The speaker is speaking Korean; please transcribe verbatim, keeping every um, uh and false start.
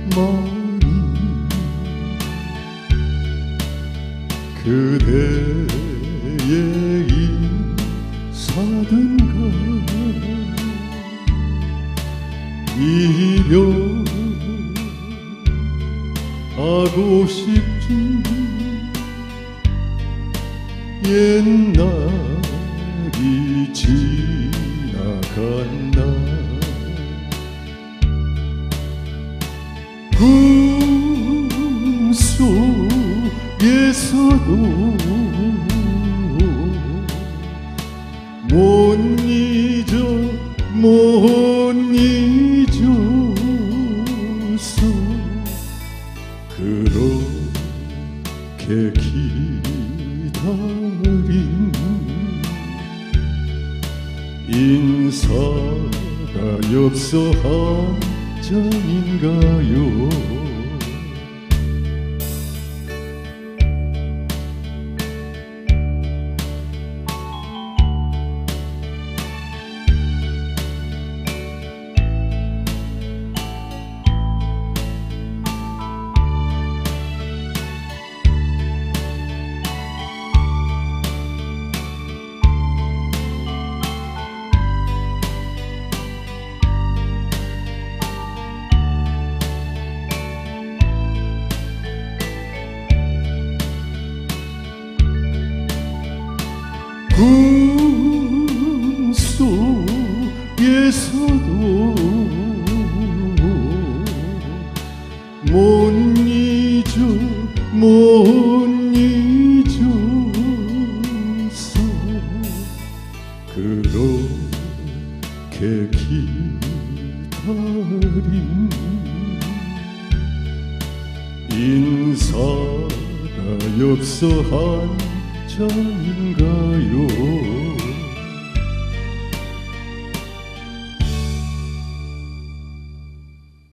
많이 그대의 인사든가 이별하고 싶지 옛날이 지나갔나 꿈속에서도 못 잊어 못 잊어서 그렇게 기다린 인사가 엽서 한 장인가요? 꿈속에서도 못 잊어 못 잊어서 그렇게 기다린 인사가 엽서 한 장인가요?